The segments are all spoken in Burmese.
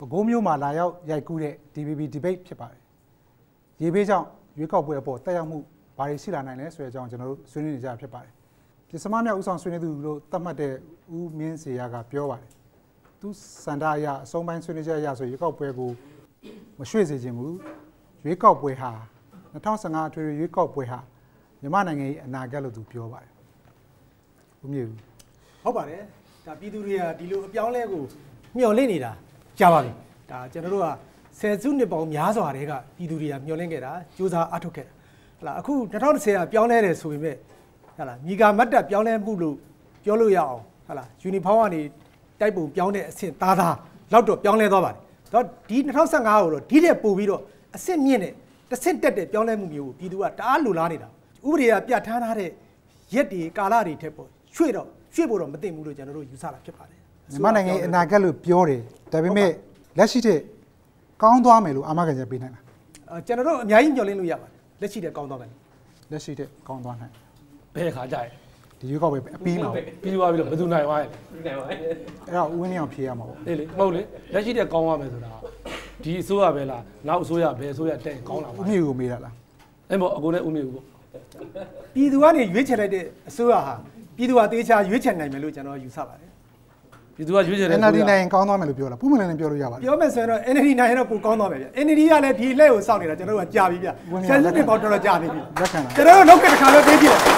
ကိုမျိုးမှာလာရောက်ရိုက်ကူးတဲ့ DBB debate ဖြစ်ပါတယ်။ရေဘေးကြောင့်ရွေးကောက်ပွဲအပေါ်တက်ရောက်မှုဘာတွေရှိလာနိုင်လဲဆိုတဲ့အကြောင်းကျွန်တော်တို့ဆွေးနွေးနေကြဖြစ်ပါတယ်။ပြည်စမမြောက်ဦးဆောင်ဆွေးနွေးသူလို့သတ်မှတ်တဲ့ဦးမင်းစေရကပြောပါတယ်။သူစန္ဒအရအဆုံးပိုင်းဆွေးနွေးချက်အရဆိုရွေးကောက်ပွဲကိုမရွှေ့စေခြင်းဘူး။ရွေးကောက်ပွဲဟာ2015အထွေထွေရွေးကောက်ပွဲဟာမြန်မာနိုင်ငံရဲ့အနာဂတ်လို့သူပြောပါတယ်။ဦးမြေဦးဟုတ်ပါတယ်။ဒါပြည်သူတွေကဒီလိုအပြောင်းလဲကိုမျှော်လင့်နေတာကြာပါပြီ။ဒါကျွန်တော်တို့ကဆယ်စုနှစ်ပေါင်းများစွာတည်းကပြည်သူတွေကမျှော်လင့်ခဲ့တာစူးစမ်းအားထုတ်ခဲ့တာ။ဟလာအခု2010ကပြောင်းလဲတယ်ဆိုပေမဲ့ဟလာညီကမတ်တက်ပြောင်းလဲမှုလို့ပြောလို့ရအောင်ဟလာယူနီဖောင်းကနေတိုက်ပုံပြောင်းတဲ့အဆင့်သားလောက်တော့ပြောင်းလဲသွားပါတယ်။တော့ဒီ2015ကိုတော့ဒီထက်ပိုပြီးတော့အဆင့်မြင့်တဲ့တစ်ဆင့်တက်တဲ့ပြောင်းလဲမှုမျိုးကိုပြည်သူကတအားလိုလားနေတာ။ဥပဒေကပြဋ္ဌာန်းထားတဲ့ရက်တွေကာလတွေထက်ပေါ့ရွှေ့ဖို့တော့မသိဘူးလို့ကျွန်တော်တို့ယူဆတာဖြစ်ပါတယ်မြန်မာနိုင်ငံအနာဂတ်လို့ပြောတယ်ဒါပေမဲ့လက်ရှိတဲ့ကောင်းသွားမယ်လို့အာမခံချက်ပေးနိုင်လားကျွန်တော်တို့အများကြီးညှော်လင့်လို့ရပါတယ်လက်ရှိတဲ့ကောင်းသွားမယ်လက်ရှိတဲ့ကောင်းသွားနိုင်ဘယ်ခါကြရဲဒီရွေးကောက်ပွဲအပြီးမှာပြီးသွားပြီလို့ဘယ်သူနိုင်သွားလဲနိုင်ပါအဲ့တော့ဦးဝင်းနေအောင်ဖြေရမှာပေါ့အေးလေမဟုတ်လေလက်ရှိတဲ့ကောင်းသွားမယ်ဆိုတာဒီအစိုးရပဲလားနောက်အစိုးရဘယ်အစိုးရတက်ကောင်းလာပါဦးမြေကိုမေးတာလားအဲ့ပေါ့အကိုနဲ့ဦးမြေကိုပေါ့ပြည်သူကနေရွေးချယ်လိုက်တဲ့အစိုးရဟာပြည်သူကတေချာရွေးချယ်နိုင်မယ်လို့ကျွန်တော်ယူဆပါတယ်ပြည်သူကရွေးချယ်တဲ့ NLD နိုင်ကောင်းသွားမယ်လို့ပြောတာပုံမှန်လည်းပြောလို့ရပါတယ်ပြောမယ်ဆိုရင်တော့ NLD နိုင်ရင်တော့ပိုကောင်းသွားမယ်ဗျ NLD ကလည်းဒီလက်ကိုစောင့်နေတာကျွန်တော်တို့ကကြာပြီဗျဆယ်စုနှစ်ပေါင်းတော်တော်ကြာပြီလက်ခံတာကျွန်တော်တို့လောက်ကတစ်ခါတော့ပေးကြည့်လိုက်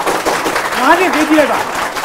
9နှစ်ပေးကြည့်လိုက်ပါ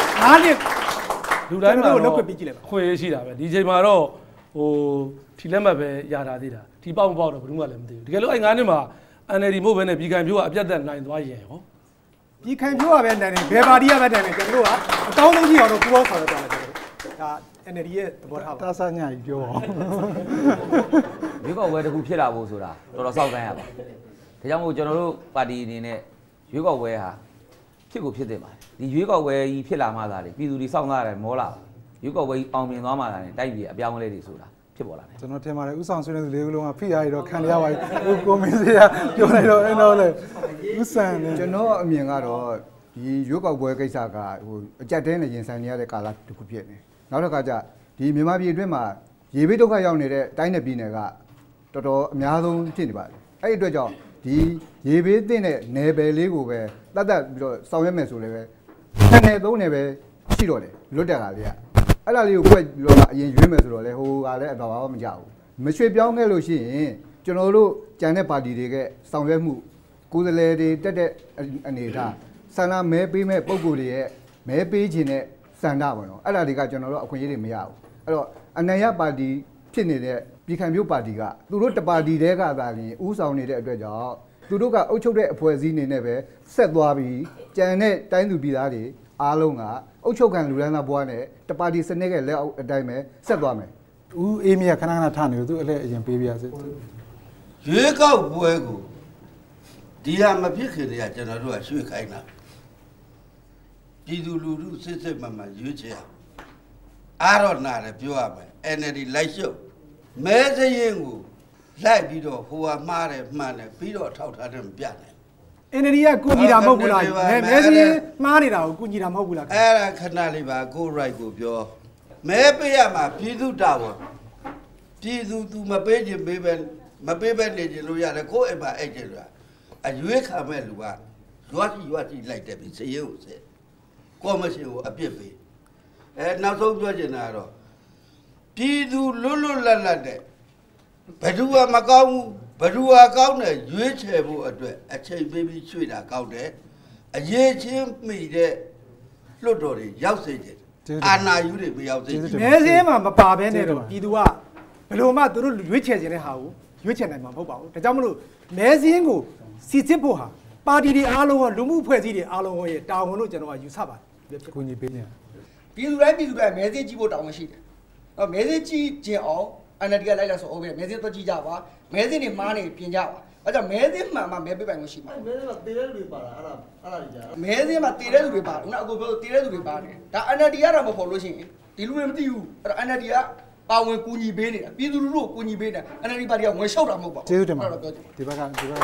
9နှစ်လူတိုင်းမှာလောက်ကပေးကြည့်လိုက်ပါခွင့်ရရှိတာပဲဒီချိန်မှာတော့ဟိုထီလက်မှတ်ပဲရတာသေးတာဒီပေါက်မပေါက်တော့ဘယ်သူမှလည်းမသိဘူးတကယ်လို့အဲ့9နှစ်မှာ NLD မို့ပဲနဲ့ပြည်ခံဖြိုးကအပြတ်သက်နိုင်သွားရင်ဟောပြည်ခံဖြိုးကပဲနိုင်တယ်ဘယ်ပါတီကပဲနိုင်တယ်ကျွန်တော်တို့ကအကောင်းဆုံးကြီးအောင်တော့ပူပေါင်းဆောင်ရွက်ကြတယ်ကျွန်တော်တို့ဒါ NLD ရဲ့သဘောထားပါတာဆာညာကြီးပြောအောင်ရွေးကောက်ပွဲတစ်ခုဖြစ်လာဖို့ဆိုတာတော်တော်စောင့်ဆိုင်းရပါဒါကြောင့်မို့ကျွန်တော်တို့ပါတီအနေနဲ့ရွေးကောက်ပွဲဟာဖြစ်ကိုဖြစ်သင့်ပါတယ်ဒီရွေးကောက်ပွဲကြီးဖြစ်လာမှသာလေပြည်သူတွေစောင့်စားရတယ်မောလာရွေးကောက်ပွဲကြီးအောင်မြင်သွားမှသာလေတိုက်ပြည်အပြောင်းအလဲတွေဆိုတာဖြစ်ပေါ်လာတယ်ကျွန်တော်ထင်ပါတယ်ဥဆောင်ဆွေးနွေးသူလေးကလုံးကဖိအားရတော့ခံရပါပြီကိုမင်းစရာပြောလိုက်တော့အဲ့တော့လေဥဆောင်နေကျွန်တော်အမြင်ကတော့ဒီရွေးကောက်ပွဲကိစ္စကဟိုအကြက်တဲနဲ့ရင်ဆိုင်နေရတဲ့ကာလတစ်ခုဖြစ်နေနောက်တစ်ခါကျဒီမြန်မာပြည်အတွင်းမှာရေဘေးဒုက္ခရောက်နေတဲ့တိုင်းနယ်ပြည်နယ်ကတော်တော်အများဆုံးဖြစ်နေပါတယ်အဲ့ဒီအတွက်ကြောင့်ဒီရေဘေးသင့်တဲ့နယ်ပယ်လေးကိုပဲတတ်ပြီးတော့ဆောင်ရွက်မယ်ဆိုလည်းပဲနှစ်နယ်သုံးနယ်ပဲရှိတော့တယ်လွတ်တက်ကလေးကအဲ့ဒါလေးကိုဖွက်ပြီးတော့အရင်ရွေးမယ်ဆိုတော့လေဟိုကလည်းအတော်ဘာမှမကြောက်ဘူးမရွှေ့ပြောင်းခဲ့လို့ရှိရင်ကျွန်တော်တို့ကြံတဲ့ပါတီတွေကဆောင်ရွက်မှုကိုယ်စားလှယ်တွေတက်တဲ့အနေအထားဆန္ဒမဲပေးမဲ့ပုံကိုယ်တွေရဲ့မဲပေးခြင်းနဲ့စန္ဒပေါ့နော်အဲ့ဒါတွေကကျွန်တော်တို့အခွင့်အရေးတွေမရဘူးအဲ့တော့အနိုင်ရပါတီဖြစ်နေတဲ့ပြည်ခံဖြိုးပါတီကသူတို့တပါတီတဲကသာလျှင်ဥဆောင်နေတဲ့အတွက်ကြောင့်သူတို့ကအုပ်ချုပ်တဲ့အဖွဲ့အစည်းအနေနဲ့ပဲဆက်သွားပြီးကြံတဲ့တိုင်းသူပြည်သားတွေအားလုံးကအုပ်ချုပ်ခံလူရန်သားဘွားနဲ့တပါတီစနစ်ရဲ့လက်အောက်အတိုင်းပဲဆက်သွားမယ်ဦးအေးမြခဏခဏထနေလို့သူအဲ့လက်အရင်ပေးပြရစေရွေးကောက်ပွဲကိုဒီဟာမဖြစ်ခင်တည်းကကျွန်တော်တို့ကရွှေ့ခိုင်းတာပြည်သူလူထုစစ်စစ်မှန်မှန်ရွေးချယ်အားတော့နာတယ်ပြောရမယ် NLD လိုက်ရှုပ်မဲစရင်ကိုလိုက်ပြီးတော့ဟိုဟာမှားတယ်မှန်တယ်ပြီးတော့ထောက်ထားတယ်မပြနိုင် NLD ကကုညီတာမဟုတ်ဘူးလားမဲစရင်မှားနေတာကိုကုညီတာမဟုတ်ဘူးလားအဲ့ဒါခဏလေးပါကို right ကိုပြောမဲပေးရမှာပြည်သူတာဝန်ပြည်သူသူမပေးခြင်းပေးပဲမပေးပဲနေကြလို့ရတယ်ကိုယ့်အိမ်မှာအဲ့ကျလို့အရွေးခံမဲ့လူကရွာစီလိုက်တယ်ပြီးစရင်ကိုစကော်မရှင်ကိုအပြစ်ပေးနောက်ဆုံးပြောချင်တာကတော့ပြည်သူလွတ်လပ်တဲ့ဘယ်သူမှမကောင်းဘူးဘယ်သူကကောင်းတယ်ရွေးချယ်ဖို့အတွက်အချိန်ပေးပြီးရွှေ့တာကောင်းတယ်အရေးချင်းမိတဲ့လွတ်တော်တွေရောက်စေတယ်အာဏာယူတွေမရောက်စေဘူးမဲစင်းမှာမပါဘဲနဲ့တော့ပြည်သူကဘယ်လိုမှသူတို့ရွေးချယ်ခြင်းတဲ့ဟာကိုရွေးချယ်နိုင်မှာမဟုတ်ပါဘူးဒါကြောင့်မလို့မဲစင်းကိုစီစစ်ဖို့ဟာပါတီတွေအားလုံးကလူမှုဖွဲ့စည်းတွေအားလုံးရဲ့တာဝန်လို့ကျွန်တော်ကယူဆပါတယ်ကိုညီပေးနေပြည်သူတိုင်းမဲစင်းကြည့်ဖို့တာဝန်ရှိတယ်။မဲစင်းကြည့်ခြင်းအောင် NLD ကလိုက်လာဆိုအောင်ပဲမဲစင်းတော့ကြည့်ကြပါမဲစင်းတွေမားနေပြင်ကြပါအဲ့ကြောင့်မဲစင်းမှန်မှမဲပေးပိုင်လို့ရှိမှာမဲစင်းမှာတည်တဲ့လူတွေပါလားအဲ့ဒါကြီးကြာမဲစင်းမှာတည်တဲ့လူတွေပါတယ်ခုနအကိုပြောတည်တဲ့လူတွေပါတယ်ဒါ NLD ကတော့မဖို့လို့ရှိရင်ဒီလူတွေမသိဘူးအဲ့တော့ NLD ကပါဝင်ကူညီပေးနေတာပြည်သူလူထုကိုကူညီပေးနေတာ NLD ပါတီကဝင်ရှုပ်တာမဟုတ်ပါဘူးကျေးဇူးတင်ပါတယ်ဒီဘက်က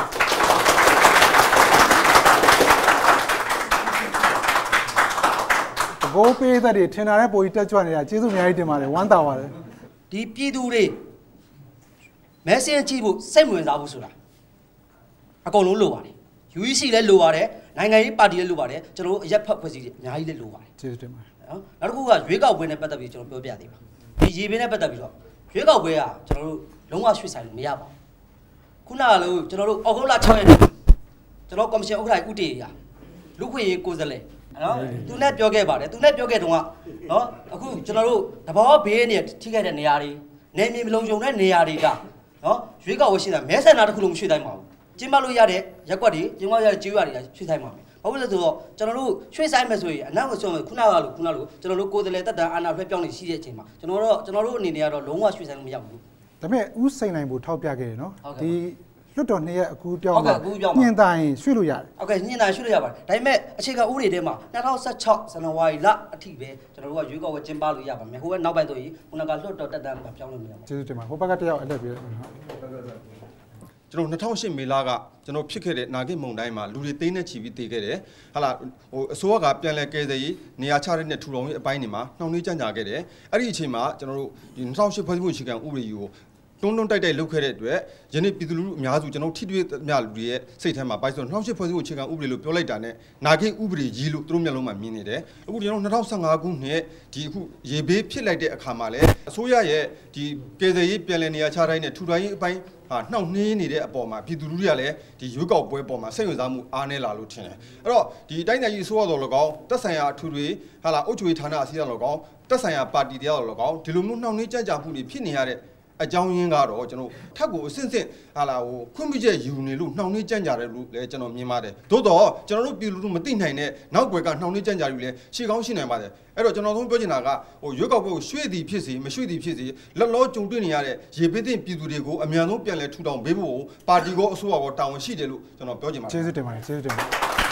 ဘိုးပေးတဲ့ထင်တာတဲ့ပုံကြီးတက်ကြွနေတာကျေးဇူးအများကြီးတင်ပါတယ်ဝမ်းသာပါတယ်ဒီပြည်သူတွေမဲစင်းကြည့်ဖို့စိတ်ဝင်စားဖို့ဆိုတာအကုန်လုံးလိုပါတယ် UEC လည်းလိုပါတယ်နိုင်ငံရေးပါတီလည်းလိုပါတယ်ကျွန်တော်တို့အရက်ဖက်ဖွဲ့စည်းတယ်အများကြီးလည်းလိုပါတယ်ကျေးဇူးတင်ပါတယ်နော်နောက်တစ်ခုကရွေးကောက်ပွဲနဲ့ပတ်သက်ပြီးကျွန်တော်ပြောပြသေးပါဒီရေပင်းနဲ့ပတ်သက်ပြီးတော့ရွေးကောက်ပွဲကကျွန်တော်တို့လုံးဝရွှေ့ဆိုင်လို့မရပါဘူးခုနကလို့ကျွန်တော်တို့အောက်တိုဘာ6ရက်နေ့ကျွန်တော်ကော်မရှင်ဥက္ကဋ္ဌဦးတေရလူခွင့်ရေးကိုယ်စားလှယ်နော်သူနဲ့ပြောခဲ့ပါတယ်သူနဲ့ပြောခဲ့တုန်းကနော်အခုကျွန်တော်တို့တဘောဘေးနဲ့ထိခိုက်တဲ့နေရာတွေနေမြေမလုံးုံတဲ့နေရာတွေကနော်ရွေးကောက်ပွဲရှိတာမဲဆန္ဒတစ်ခုလုံးမရွှေ့တိုင်းပါဘူးကျင်းပလို့ရတဲ့ရက်ကွက်တွေကျင်းပရတဲ့ကျေးရွာတွေကရွှေ့ဆိုင်ပါမယ်ဘာလို့လဲဆိုတော့ကျွန်တော်တို့ရွှေ့ဆိုင်မယ်ဆိုရင်အနောက်ကိုဆိုရင်ခုနကလို့ကျွန်တော်တို့ကိုယ်တည်းတက်တန်အာဏာဖက်ပြောင်းနေရှိတဲ့အချိန်မှာကျွန်တော်တို့အနေနဲ့ကတော့လုံးဝရွှေ့ဆိုင်လို့မရဘူးဒါပေမဲ့ဥစိန်နိုင်ဖို့ထောက်ပြခဲ့တယ်နော်ဒီလွတ်တော်2ရက်အခုပြောင်းမှာညင်တိုင်းရွှေ့လို့ရတယ်ဟုတ်ကဲ့ညင်တိုင်းရွှေ့လို့ရပါတယ်ဒါပေမဲ့အခြေခံဥပဒေထဲမှာ2016ဇန်နဝါရီလအထိပဲကျွန်တော်တို့ကရွေးကောက်ပွဲကျင်းပလို့ရပါမယ်ဟိုကနောက်ပိုင်းဆိုရင်ခုနကလွတ်တော်တက်တန်မှာပြောင်းလို့မရဘူးကျေးဇူးတင်ပါဟိုဘက်ကတယောက်အလက်ပြီးကျွန်တော်2008မေလကကျွန်တော်ဖြစ်ခဲ့တဲ့နာဂိတ်မုံတိုင်းမှာလူတွေသိန်းနဲ့ချီပြီးတည်ခဲ့တယ်ဟာလာဟိုအစိုးရကပြန်လဲကဲစေးနေရာချတဲ့နဲ့ထူထောင်ရေးအပိုင်းတွေမှာနှောင့်နှေးကြန့်ကြာခဲ့တယ်အဲ့ဒီအချိန်မှာကျွန်တော်တို့ဒီ2008ဖွဲ့စည်းမှုအခြေခံဥပဒေကြီးကိုတွန်းတိုက်လုပ်ခဲ့တဲ့အတွက်ယနေ့ပြည်သူလူထုအများစုကျွန်တော်ထိတွေ့မြလူတွေရဲ့စိတ်ထဲမှာပိုင်းဆို2008ဖွဲ့စည်းမှုအခြေခံဥပဒေလို့ပြောလိုက်တာနဲ့နာဂိတ်ဥပဒေကြီးလို့သူတို့မျက်လုံးမှာမြင်နေတယ်အခုကျွန်တော်2015ခုနှစ်ဒီအခုရေဘေးဖြစ်လိုက်တဲ့အခါမှာလည်းအစိုးရရဲ့ဒီကယ်ဆယ်ရေးပြန်လည်နေရာချတိုင်းနဲ့ထူထောင်ရေးအပိုင်းနှောင့်နှေးနေတဲ့အပေါ်မှာပြည်သူလူထုကလည်းဒီရွေးကောက်ပွဲပေါ်မှာစိတ်ဝင်စားမှုအားနည်းလာလို့ထင်တယ်အဲ့တော့ဒီတိုင်းနိုင်ငံကြီးအစိုးရတော်၎င်းတက်ဆိုင်ရာအထူတွေဟာလာအုပ်ချုပ်ရေးဌာနအစည်းအဝေးတော်၎င်းတက်ဆိုင်ရာပါတီတရားတော်၎င်းဒီလိုမျိုးနှောင့်နှေးကြန့်ကြာမှုတွေဖြစ်နေရတဲ့အကြောင်းရင်းကတော့ကျွန်တော်ထပ်ကိုအစစ်စစ်ဟာလာဟိုခွင့်ပြုချက်ယူနေလို့နှောင့်နှေးကြန့်ကြာတယ်လို့လည်းကျွန်တော်မြင်ပါတယ်သို့တော့ကျွန်တော်တို့ပြည်လူထုမသိနိုင်တဲ့နောက်ွယ်ကနှောင့်နှေးကြန့်ကြာယူလဲရှေ့ကောင်းရှိနိုင်ပါတယ်အဲ့တော့ကျွန်တော်တို့ပြောချင်တာကဟိုရွေးကောက်ပွဲကိုရွှေ့သည်ဖြစ်စေမရွှေ့သည်ဖြစ်စေလက်လောကြုံတွေ့နေရတဲ့ရေပေးတဲ့ပြည်သူတွေကိုအမြန်ဆုံးပြန်လည်ထူထောင်ပေးဖို့ပါတီကောအစိုးရကောတာဝန်ရှိတယ်လို့ကျွန်တော်ပြောချင်ပါတယ်ကျေးဇူးတင်ပါတယ်ကျေးဇူးတင်ပါတယ်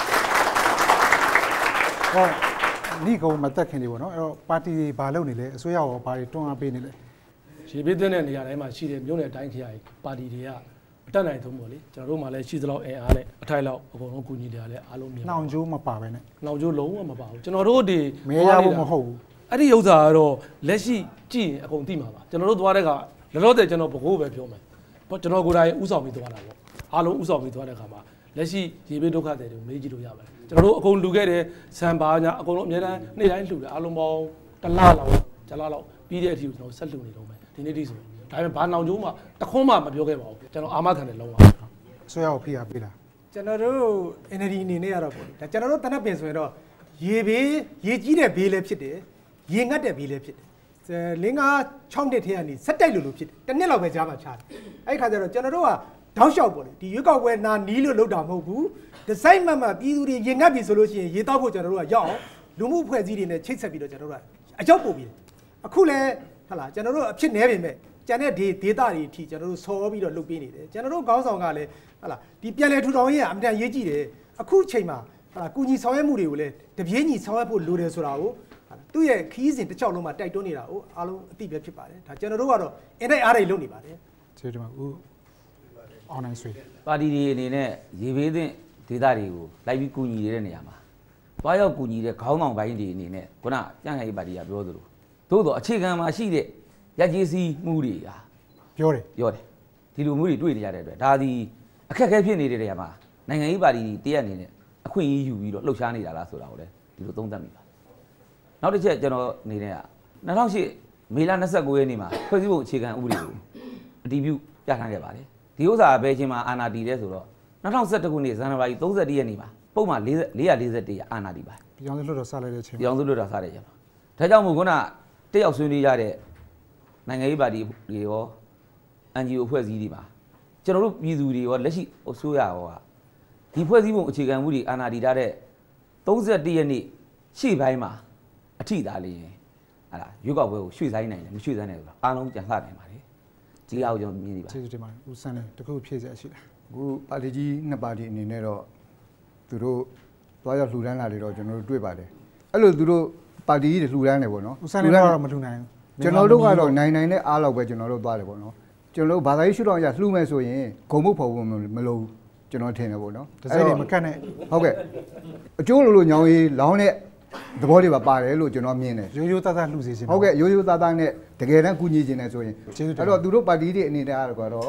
ဟောဒီကောင်မတက်ခင်နေပေါ့နော်အဲ့တော့ပါတီတွေဘာလုပ်နေလဲအစိုးရရောဘာတွေတွန်းအားပေးနေလဲရေပေးတဲ့နေရာတိုင်းမှာရှိတဲ့မြို့နယ်တိုင်းခရိုင်ပါတီတွေကအတက်နိုင်ဆုံးပေါ့လေကျွန်တော်တို့မှလည်းရှိသလောက်အင်အားနဲ့အထိုက်လောက်အကုန်လုံးကူညီတယ်လည်းအားလုံးမြင်နှောင်ကျိုးမပါပဲနဲ့နှောင်ကျိုးလုံးဝမပါဘူးကျွန်တော်တို့ဒီမဲရဖို့မဟုတ်ဘူးအဲ့ဒီဥစ္စာကတော့လက်ရှိကြည့်ရင်အကုန်သိမှာပါကျွန်တော်တို့သွားတဲ့ကလောလောဆယ်ကျွန်တော်ဘကိုးပဲပြောမယ်ကျွန်တော်ကိုယ်တိုင်ဥဆောင်ပြီးသွားတာပေါ့အားလုံးဥဆောင်ပြီးသွားတဲ့ခါမှာလက်ရှိရေပေးဒုက္ခတွေတွေကိုမေးကြည့်လို့ရပါတယ်ကျွန်တော်တို့အကုန်လူခဲ့တဲ့စံပါညာအကုန်လုံးအများတန်းနေ့တိုင်းလှူတယ်အားလုံးပေါင်းတစ်လလောက်ဂျလလောက်ပြီးတဲ့အထိကိုကျွန်တော်ဆက်လှူနေတော့မယ်ဒီနေ့ထိဆိုဒါပေမဲ့ဘာနောင်ကျိုးမှတခွန်းမှမပြောခဲ့ပါဘူးကျွန်တော်အာမခံတယ်လုံးဝဆွဲအောင်ဖိအားပေးတာကျွန်တော်တို့ NLD အနေနဲ့ကတော့ပေါ့ဒါကျွန်တော်တို့တနက်ပင်ဆိုရင်တော့ရေဘေးရေကြီးတဲ့ဘေးလည်းဖြစ်တယ်ရေငတ်တဲ့ဘေးလည်းဖြစ်တယ်လင်းကား6နှစ်ထဲကနေစက်တိုက်လို့ဖြစ်တယ်တစ်နှစ်လောက်ပဲကြားမှာချတယ်အဲ့ခါကျတော့ကျွန်တော်တို့ကတောက်လျှောက်ပေါ့လေဒီရွေးကောက်ပွဲနာနီးလို့လောက်တာမဟုတ်ဘူးဒီဇိုင်းမှပြည်သူတွေရေငတ်ပြီဆိုလို့ရှိရင်ရေတောက်ဖို့ကျွန်တော်တို့ကရောက်အောင်လူမှုအဖွဲ့အစည်းတွေနဲ့ချိတ်ဆက်ပြီးတော့ကျွန်တော်တို့ကအကြောက်ပို့ပြီးတယ်အခုလည်းဟုတ်လားကျွန်တော်တို့အဖြစ်နေပြီမဲ့ကျန်တဲ့ဒေတာတွေအထိကျွန်တော်တို့ဆော်ပြီးတော့လုပ်ပေးနေတယ်ကျွန်တော်တို့ခေါင်းဆောင်ကလည်းဟုတ်လားဒီပြန်လည်ထူထောင်ရေးကအမှန်ရေးကြည့်တယ်အခုချိန်မှာဟုတ်လားကုညီဆောင်ရွက်မှုတွေကိုလည်းတပြေးညီဆောင်ရွက်ဖို့လိုတယ်ဆိုတာကိုသူ့ရဲ့ခီးစဉ်တစ်ချောက်လုံးမှာတိုက်တွန်းနေတာကိုအားလုံးအသိပဲဖြစ်ပါတယ်ဒါကျွန်တော်တို့ကတော့အင်တိုက်အားတွေလုပ်နေပါတယ်ကျေးဇူးပါဦးအောင်နိုင်ဆွေပါတီတွေအနေနဲ့ရေဘေးသင့်ဒေတာတွေကိုလိုက်ပြီးကုညီနေတဲ့နေရာမှာတွားရောက်ကုညီတဲ့ခေါင်းဆောင်ပိုင်းတွေအနေနဲ့ခုနကြံ့ခိုင်ရေးပါတီကပြောသလိုသို့တော့အခြေခံမှာရှိတဲ့ရက်ကြီးစီးမှုတွေဟာပြောတယ်ဒီလိုမျိုးတွေတွေ့နေရတဲ့အတွက်ဒါဒီအခက်အခဲဖြစ်နေတဲ့နေရာမှာနိုင်ငံရေးပါတီတရက်အနေနဲ့အခွင့်အရေးယူပြီးတော့လှုပ်ရှားနေတာလားဆိုတာကိုလည်းဒီလိုသုံးသပ်မိပါနောက်တစ်ချက်ကျွန်တော်အနေနဲ့က2008မေလ29ရက်နေ့မှာဖွဲ့စည်းပုံအခြေခံဥပဒေကိုအတည်ပြုပြဋ္ဌာန်းခဲ့ပါတယ်ဒီဥစ္စာဘယ်ချိန်မှာအာဏာတည်လဲဆိုတော့2011ခုနှစ်ဇန်နဝါရီ31ရက်နေ့မှာပုံမှန်441ရအာဏာတည်ပါတယ်ပြည်အောင်စုလွတ်တော်စလိုက်တဲ့အချိန်ပြည်အောင်စုလွတ်တော်စတဲ့ချိန်မှာဒါကြောင့်မို့ခုနတက်ရောက်ဆွေးနွေးရတဲ့နိုင်ငံရေးပါတီတွေရော NGO အဖွဲ့အစည်းတွေမှာကျွန်တော်တို့ပြည်သူတွေရောလက်ရှိအစိုးရရောဒီဖွဲ့စည်းပုံအခြေခံမှုတွေအာဏာတည်ထားတဲ့31ရက်နေ့ရှေ့ပိုင်းမှာအထိသားလေးရင်ဟာလားရွေးကောက်ပွဲကိုရွှေ့ဆိုင်နိုင်တယ်မရွှေ့ဆိုင်နိုင်ဘူးလားအားလုံးပြန်လှနိုင်ပါတယ်ဒီအားကိုကျွန်တော်မြင်နေပါကျေးဇူးတင်ပါတယ်ဦးစန်းလည်းတခုဖြည့်စရာရှိလားအခုပါတီကြီးနှစ်ပါတီအနေနဲ့တော့သူတို့သွားရောက်လှူဒန်းလာတွေတော့ကျွန်တော်တို့တွေ့ပါတယ်အဲ့လိုသူတို့ပါတီကြီးတွေလှူဒန်းတယ်ပေါ့နော်ဦးစန်းလည်းတော့မလှူနိုင်ဘူးကျွန်တော်တို့ကတော့နိုင်တဲ့အားလောက်ပဲကျွန်တော်တို့သွားတယ်ပေါ့နော်ကျွန်တော်တို့ဘာသာရေးရှုထောင့်အရလှူမယ်ဆိုရင်ဂုံမှုဖော်ဖို့မလိုဘူးကျွန်တော်ထင်တယ်ပေါ့နော်တစိမ့်တွေမကတ်နဲ့ဟုတ်ကဲ့အကျိုးလိုညောင်းရေးလောင်းတဲ့သဘောတွေပါပါတယ်လို့ကျွန်တော်မြင်တယ်ရိုးရိုးသားသားလှူစေချင်ဟုတ်ကဲ့ရိုးရိုးသားသားနဲ့တကယ်တမ်းကူညီခြင်းနဲ့ဆိုရင်အဲ့တော့သူတို့ပါတီတွေအနေနဲ့ကတော့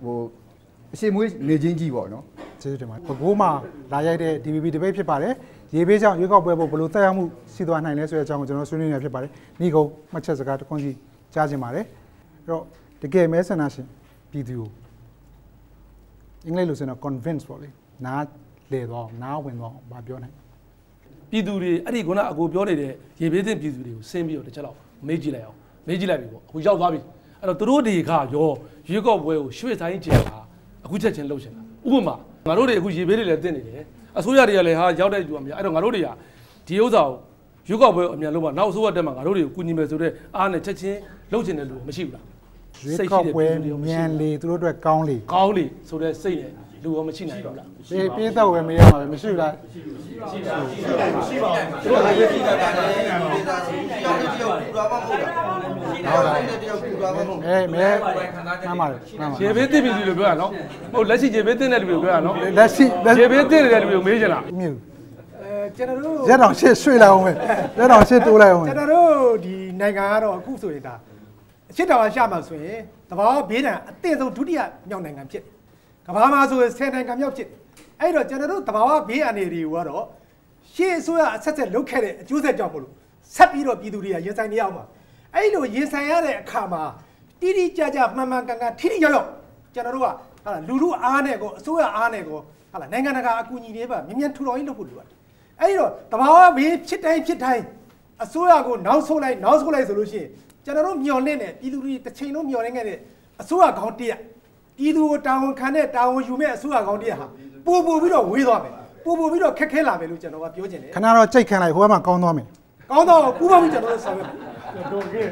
အရှိမွေးနေချင်းကြီးပေါ့နော်ကျေးဇူးတင်ပါတယ်ဘကိုးမှာလာရိုက်တဲ့ DVB debate ဖြစ်ပါတယ်ရေဘေးကြောင့်ရွေးကောက်ပွဲပေါ်ဘယ်လိုတက်ရောက်မှုရှိသွားနိုင်လဲဆိုတဲ့အကြောင်းကိုကျွန်တော်ဆွေးနွေးနေဖြစ်ပါတယ်ညီကုန်းမှတ်ချက်စကားတစ်ခုစီကြားချင်ပါတယ်အဲ့တော့တကယ်မဲဆန္ဒရှင်ပြည်သူကိုအင်္ဂလိပ်လိုဆိုတော့ convince ပေါ့လေနားလေတော့နားဝင်တော့မပြောနိုင်ပြည်သူတွေအဲ့ဒီခုနအကိုပြောနေတဲ့ရေဘေးသင့်ပြည်သူတွေကိုဆင်းပြီးတော့တစ်ချက်လောက်မေးကြည့်လိုက်အောင်မေးကြည့်လိုက်ပြီပေါ့အခုရောက်သွားပြီအဲ့တော့သူတို့တွေကရောရွေးကောက်ပွဲကိုရွှေ့ဆိုင်ကျင်တာအခုချက်ချင်းလှုပ်ရှင်တာဥပမာငါတို့တွေအခုရေဘေးတွေလည်းတင်နေတယ်အစိုးရတွေကလည်းဟာရောက်တဲ့လူကမရအဲ့တော့ငါတို့တွေကဒီဥစ္စာကိုရွေးကောက်ပွဲအမြန်လုံးမှာနောက်အစိုးရတက်မှာငါတို့တွေကိုကူညီမယ်ဆိုတော့အားနဲ့ချက်ချင်းလှုပ်ချင်တဲ့လူမရှိဘူးလားရွေးကောက်ပွဲမြန်လေသူတို့အတွက်ကောင်းလေဆိုတဲ့စိတ်နဲ့လူရောမရှိနိုင်ဘူးလားပြေးတော့ဝယ်မရပါဘူးမရှိဘူးလားရှိပါသူတို့လည်းပြည်တာကလည်းဒေသစီတယောက်ပူတာမှမဟုတ်တာဟုတ်လားတယောက်ပူတာမှမဟုတ်မဲနားပါလေရေဘေးတင်ပြီလို့ပြောရနော်ဟုတ်လက်ရှိရေဘေးတင်တဲ့လူတွေပြောရနော်လက်ရှိရေဘေးတင်နေတဲ့လူတွေမေးချင်လားမြို့ကျွန်တော်တို့ရက်တော်ရှေ့ရွှေ့လိုက်အောင်ပဲရက်တော်ရှေ့တိုးလိုက်အောင်ကျွန်တော်တို့ဒီနိုင်ငံကတော့အခုဆိုရင်ဒါအချစ်တော်ကရှာမှာဆိုရင်တဘာဘေးဒဏ်အသင့်ဆုံးဒုတိယမြောက်နိုင်ငံဖြစ်ကမ္ဘာမှာဆိုရင်10နိုင်ငံမြောက်ဖြစ်အဲ့တော့ကျွန်တော်တို့တဘာဘေးအနေတွေကတော့ရှေ့အစိုးရအဆက်ဆက်လုပ်ခဲ့တဲ့အကျိုးဆက်ကြောင့်မလို့ဆက်ပြီးတော့ပြည်သူတွေကရင်ဆိုင်နေရအောင်ပါအဲ့လိုရင်ဆိုင်ရတဲ့အခါမှာတိတိကျကျမှန်မှန်ကန်ကန်ထိထိရောက်ကျွန်တော်တို့ကဟာလူလူအားနဲ့ကိုအစိုးရအားနဲ့ကိုဟာနိုင်ငံတကာအကူအညီတွေပါမြင်မြန်ထူထောင်ရေးလုပ်ဖို့လိုပါတယ်အဲ့တော့တဘာဘေးဖြစ်တိုင်းအစိုးရကိုနောက်ဆုတ်လိုက်ဆိုလို့ရှိရင်ကျွန်တော်တို့မျှော်လင့်တဲ့ပြည်သူတွေတစ်ချိန်လုံးမျှော်လင့်ခဲ့တဲ့အစိုးရကောင်းတရက်ပြည်သူကိုတာဝန်ခံတဲ့တာဝန်ယူမဲ့အစိုးရကောင်းတရက်ဟာပို့ပြီးတော့ဝေးသွားမယ်ပို့ပြီးတော့ခက်ခဲလာမယ်လို့ကျွန်တော်ကပြောချင်တယ်ခဏတော့ကြိတ်ခံလိုက်ဟိုဘက်မှာကောင်းသွားမယ်ကောင်းတော့ပူပေါင်းပြီးကျွန်တော်တို့ဆောင်ရွက်မယ်တို့ကဲ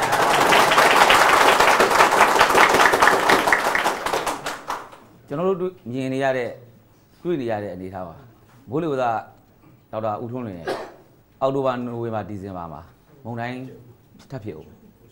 ကျွန်တော်တို့မြင်နေရတဲ့တွေ့နေရတဲ့အနေအထားပါမိုးလေဝသဒေါက်တာဦးထွန်းလွင်အောက်တိုဘာနိုဝင်ဘာဒီဇင်ဘာမှာမုန်တိုင်းထပ်ဖြစ်အောင်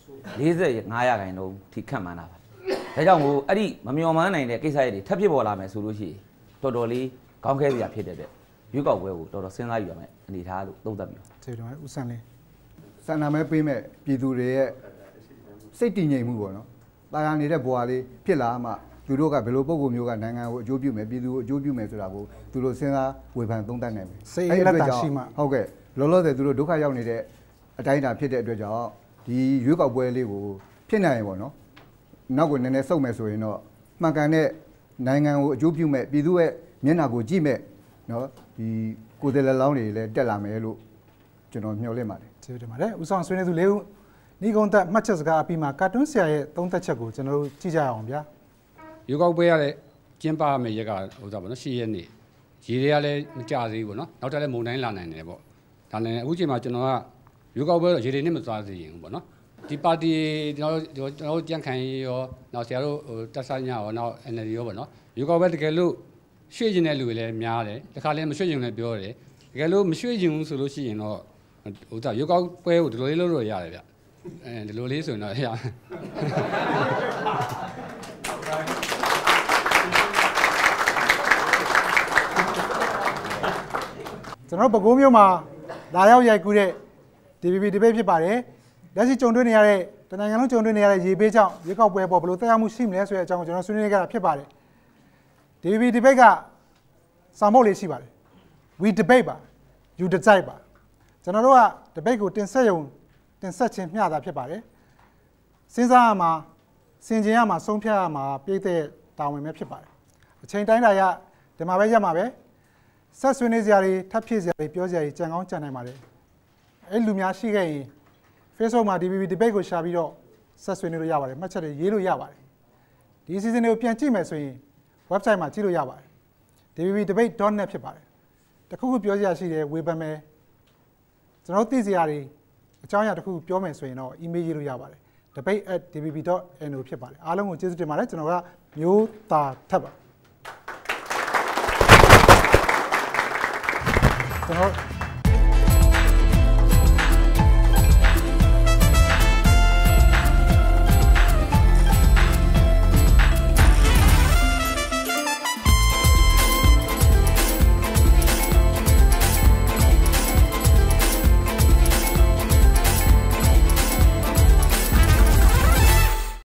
45%ထိခန့်မှန်းတာပါဒါကြောင့်မို့အဲ့ဒီမမျှော်မှန်းနိုင်တဲ့ကိစ္စတွေထပ်ဖြစ်ပေါ်လာမယ်ဆိုလို့ရှိရင်တော်တော်လေးခေါင်းခဲစရာဖြစ်တဲ့ရွေးကောက်ပွဲကိုတော်တော်စဉ်းစားယူရမယ်အနေထားလို့သုံးသပ်ပြီးပါကျေးဇူးပါဦးဆန်းလေးဆန္ဒမဲပေးမဲ့ပြည်သူတွေရဲ့စိတ်တည်ငြိမ်မှုပေါ့နော်တာယာနေတဲ့ဘဝလေးဖြစ်လာမှသူတို့ကဘယ်လိုပုံကိုမျိုးကနိုင်ငံကိုအကျိုးပြုမယ်ပြည်သူကိုအကျိုးပြုမယ်ဆိုတာကိုသူတို့စဉ်းစားဝေဖန်သုံးသပ်နိုင်မယ်စိတ်လက်တာရှိမှဟုတ်ကဲ့လောလောဆယ်သူတို့ဒုက္ခရောက်နေတဲ့အတိုင်းအတာဖြစ်တဲ့အတွက်ကြောင့်ဒီရွေးကောက်ပွဲလေးကိုဖြစ်နိုင်ရင်ပေါ့နော်နောက်ကိုနည်းနည်းစုပ်မယ်ဆိုရင်တော့မှန်ကန်တဲ့နိုင်ငံကိုအကျိုးပြုမဲ့ပြည်သူရဲ့မျက်နှာကိုကြည့်မဲ့နော်ဒီကိုယ်တည်းလောင်းတွေလည်းတက်လာမယ်လို့ကျွန်တော်မျှော်လင့်ပါတယ်ကျေးဇူးတင်ပါတယ်ဦးဆောင်ဆွေးနွေးသူလေးဦးညီကုန်းသက်မှတ်ချက်စကားအပြီးမှာကာတွန်းဆရာရဲ့သုံးသက်ချက်ကိုကျွန်တော်တို့ကြည့်ကြရအောင်ဗျာရွေးကောက်ပွဲရတဲ့ကျင်းပမယ်ရက်ကဟိုစားပေါ့နော်10ရက်နေ့ရေတွေကလည်းမကြသေးဘူးပေါ့နော်နောက်ထပ်လည်းမုန်တိုင်းလာနိုင်တယ်ပေါ့ဒါလည်းအခုချိန်မှာကျွန်တော်ကရွေးကောက်ပွဲတော့ရေတွေနဲ့မသွားစေရင်ဘူးပေါ့နော်ဒီပါတီကျွန်တော်ကြံ့ခိုင်ရောနောက်ဆရာတို့ဟိုတက်ဆိုင်ညာရောနောက် NLD ရောပေါ့နော်ရွေးကောက်ပွဲတကယ်လို့ရွှေ့ကျင်တဲ့လူတွေလည်းများတယ်တခါလည်းမရွှေ့ကျင်လည်းပြောတယ်တကယ်လို့မရွှေ့ကျင်ဘူးဆိုလို့ရှိရင်တော့ဟိုစားရွေးကောက်ပွဲကိုဒီလိုလေးလုပ်လို့ရတယ်ဗျဒီလိုလေးဆိုရင်တော့ရကျွန်တော်ပဲခူးမြို့မှာလာရောက်ရိုက်ကူးတဲ့ DVB debate ဖြစ်ပါတယ်လက်ရှိကြုံတွေ့နေရတဲ့တနိုင်ငံလုံးကြုံတွေ့နေရတဲ့ရေဘေးကြောင့်ရွေးကောက်ပွဲပေါ်ဘယ်လိုသက်ရောက်မှုရှိမလဲဆိုတဲ့အကြောင်းကိုကျွန်တော်ဆွေးနွေးခဲ့တာဖြစ်ပါတယ် DVB debate ကစာမုတ်လေးရှိပါတယ် we debate ပါ you decide ပါကျွန်တော်တို့က debate ကိုတင်ဆက်ခြင်းမျှတာဖြစ်ပါတယ်စဉ်းစားရမှာဆင်ခြင်ရမှာဆုံးဖြတ်ရမှာပြည်တဲ့တာဝန်ပဲဖြစ်ပါတယ်အချိန်တိုင်းတာရဒီမှာပဲရမှာပဲဆက်ဆွေးနွေးစရာတွေထပ်ဖြစ်စရာတွေပြောစရာတွေကြံကောင်းကြံနိုင်ပါတယ်အဲ့လူများရှိခဲ့ရင် Facebook မှာ DVB debate ကိုရှာပြီးတော့ဆက်ဆွေးနွေးလို့ရပါတယ်မှတ်ချက်တွေရေးလို့ရပါတယ်ဒီ season တွေကိုပြန်ကြည့်မယ်ဆိုရင် website မှာကြည့်လို့ရပါတယ် dvbdebate.net ဖြစ်ပါတယ်တခုခုပြောစရာရှိတယ်ဝေဖန်မယ်ကျွန်တော်သိစရာတွေအကြောင်းအရာတခုပြောမယ်ဆိုရင်တော့ email ရေးလို့ရပါတယ် debate@dvb.no ဖြစ်ပါတယ်အားလုံးကိုကျေးဇူးတင်ပါတယ်ကျွန်တော်ကမျိုးတာထပ်ပါကျွန်တော်